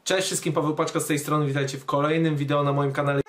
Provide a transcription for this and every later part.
Cześć wszystkim, Paweł Paczka z tej strony, witajcie w kolejnym wideo na moim kanale.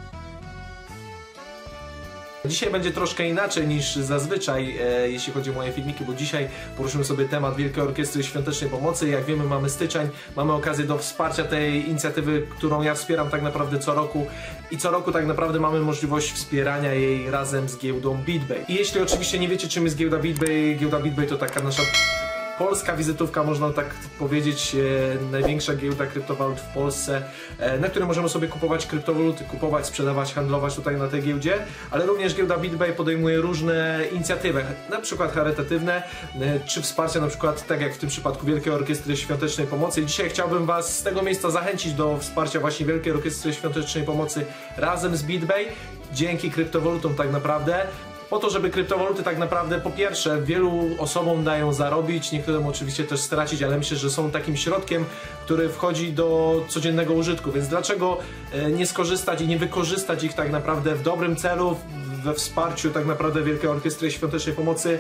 Dzisiaj będzie troszkę inaczej niż zazwyczaj, jeśli chodzi o moje filmiki, bo dzisiaj poruszymy sobie temat Wielkiej Orkiestry Świątecznej Pomocy. Jak wiemy, mamy styczeń, mamy okazję do wsparcia tej inicjatywy, którą ja wspieram tak naprawdę co roku. I co roku tak naprawdę mamy możliwość wspierania jej razem z giełdą BitBay. I jeśli oczywiście nie wiecie, czym jest giełda BitBay to taka nasza polska wizytówka, można tak powiedzieć, największa giełda kryptowalut w Polsce, na której możemy sobie kupować kryptowaluty, kupować, sprzedawać, handlować tutaj na tej giełdzie, ale również giełda BitBay podejmuje różne inicjatywy, na przykład charytatywne, czy wsparcia, na przykład tak jak w tym przypadku Wielkiej Orkiestry Świątecznej Pomocy. I dzisiaj chciałbym Was z tego miejsca zachęcić do wsparcia właśnie Wielkiej Orkiestry Świątecznej Pomocy razem z BitBay, dzięki kryptowalutom tak naprawdę. Po to, żeby kryptowaluty tak naprawdę po pierwsze wielu osobom dają zarobić, niektórym oczywiście też stracić, ale myślę, że są takim środkiem, który wchodzi do codziennego użytku, więc dlaczego nie skorzystać i nie wykorzystać ich tak naprawdę w dobrym celu, we wsparciu tak naprawdę Wielkiej Orkiestry Świątecznej Pomocy.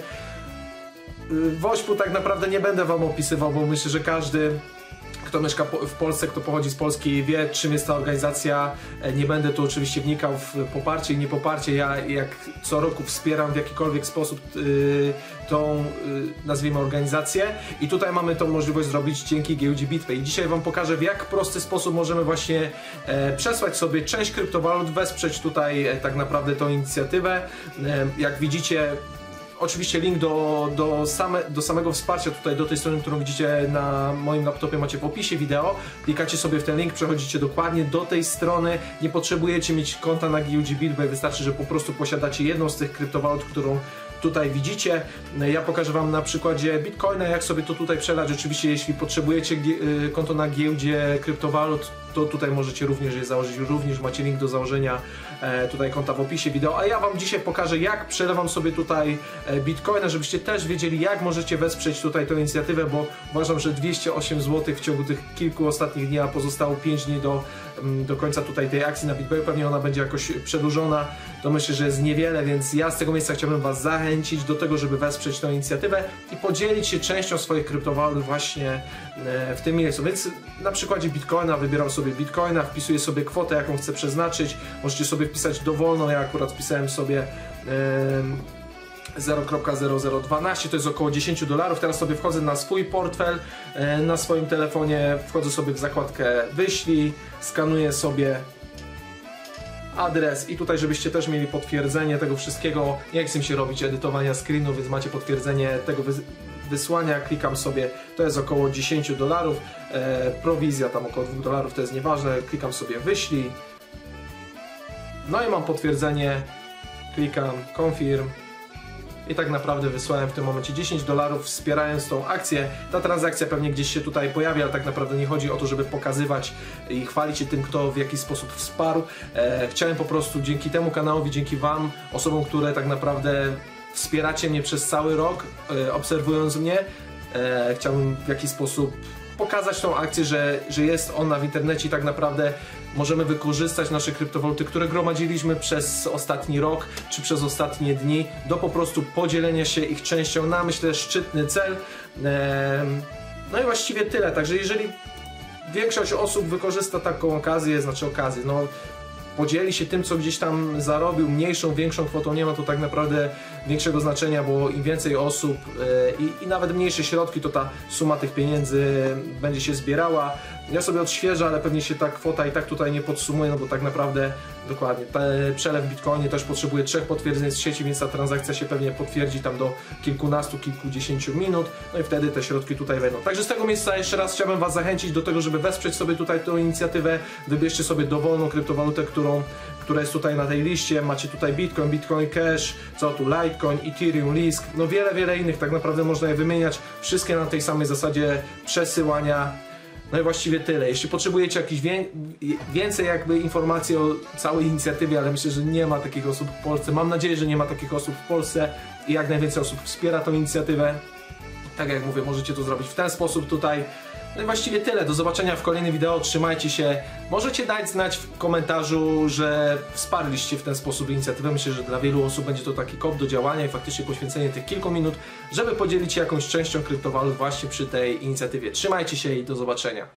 Wośpu tak naprawdę nie będę Wam opisywał, bo myślę, że każdy, kto mieszka w Polsce, kto pochodzi z Polski, wie, czym jest ta organizacja. Nie będę tu oczywiście wnikał w poparcie i niepoparcie. Ja jak co roku wspieram w jakikolwiek sposób tą, nazwijmy, organizację. I tutaj mamy tą możliwość zrobić dzięki giełdzie BitBay. I dzisiaj Wam pokażę, w jak prosty sposób możemy właśnie przesłać sobie część kryptowalut, wesprzeć tutaj tak naprawdę tą inicjatywę. Jak widzicie, oczywiście link do samego wsparcia tutaj, do tej strony, którą widzicie na moim laptopie, macie w opisie wideo. Klikacie sobie w ten link, przechodzicie dokładnie do tej strony. Nie potrzebujecie mieć konta na giełdzie BitBay, wystarczy, że po prostu posiadacie jedną z tych kryptowalut, którą tutaj widzicie. Ja pokażę Wam na przykładzie Bitcoina, jak sobie to tutaj przelać. Oczywiście jeśli potrzebujecie konto na giełdzie kryptowalut, to tutaj możecie również je założyć, również macie link do założenia tutaj konta w opisie wideo, a ja Wam dzisiaj pokażę, jak przelewam sobie tutaj Bitcoina, żebyście też wiedzieli, jak możecie wesprzeć tutaj tę inicjatywę, bo uważam, że 208 zł w ciągu tych kilku ostatnich dni, a pozostało 5 dni do końca tutaj tej akcji na BitBay, pewnie ona będzie jakoś przedłużona, to myślę, że jest niewiele, więc ja z tego miejsca chciałbym Was zachęcić do tego, żeby wesprzeć tę inicjatywę i podzielić się częścią swoich kryptowalut właśnie w tym miejscu. Więc na przykładzie Bitcoina wybieram sobie Bitcoina, wpisuję sobie kwotę, jaką chcę przeznaczyć. Możecie sobie wpisać dowolną, ja akurat wpisałem sobie 0,0012, to jest około $10. Teraz sobie wchodzę na swój portfel, na swoim telefonie, wchodzę sobie w zakładkę wyślij, skanuję sobie adres i tutaj, żebyście też mieli potwierdzenie tego wszystkiego. Nie chcę się robić edytowania screenu, więc macie potwierdzenie tego wysłania, klikam sobie, to jest około $10, prowizja tam około $2, to jest nieważne, klikam sobie wyślij, no i mam potwierdzenie, klikam confirm i tak naprawdę wysłałem w tym momencie $10, wspierając tą akcję. Ta transakcja pewnie gdzieś się tutaj pojawi, ale tak naprawdę nie chodzi o to, żeby pokazywać i chwalić się tym, kto w jakiś sposób wsparł. Chciałem po prostu dzięki temu kanałowi, dzięki Wam, osobom, które tak naprawdę wspieracie mnie przez cały rok, obserwując mnie, chciałbym w jakiś sposób pokazać tą akcję, że jest ona w internecie i tak naprawdę możemy wykorzystać nasze kryptowaluty, które gromadziliśmy przez ostatni rok czy przez ostatnie dni, do po prostu podzielenia się ich częścią na, myślę, szczytny cel. No i właściwie tyle, także jeżeli większość osób wykorzysta taką okazję, no podzieli się tym, co gdzieś tam zarobił, mniejszą, większą kwotą, nie ma to tak naprawdę większego znaczenia, bo im więcej osób i nawet mniejsze środki, to ta suma tych pieniędzy będzie się zbierała. Ja sobie odświeżę, ale pewnie się ta kwota i tak tutaj nie podsumuje, no bo tak naprawdę dokładnie, przelew w Bitcoinie też potrzebuje 3 potwierdzeń z sieci, więc ta transakcja się pewnie potwierdzi tam do kilkunastu, kilkudziesięciu minut, no i wtedy te środki tutaj wejdą. Także z tego miejsca jeszcze raz chciałbym Was zachęcić do tego, żeby wesprzeć sobie tutaj tę inicjatywę. Wybierzcie sobie dowolną kryptowalutę, która jest tutaj na tej liście. Macie tutaj Bitcoin, Bitcoin Cash, co tu, Litecoin, Ethereum, Lisk, no wiele innych, tak naprawdę można je wymieniać, wszystkie na tej samej zasadzie przesyłania. No i właściwie tyle. Jeśli potrzebujecie jakichś więcej jakby informacji o całej inicjatywie, ale myślę, że nie ma takich osób w Polsce, mam nadzieję, że nie ma takich osób w Polsce i jak najwięcej osób wspiera tą inicjatywę, tak jak mówię, możecie to zrobić w ten sposób tutaj. No i właściwie tyle. Do zobaczenia w kolejnym wideo. Trzymajcie się. Możecie dać znać w komentarzu, że wsparliście w ten sposób inicjatywę. Myślę, że dla wielu osób będzie to taki kop do działania i faktycznie poświęcenie tych kilku minut, żeby podzielić się jakąś częścią kryptowalut właśnie przy tej inicjatywie. Trzymajcie się i do zobaczenia.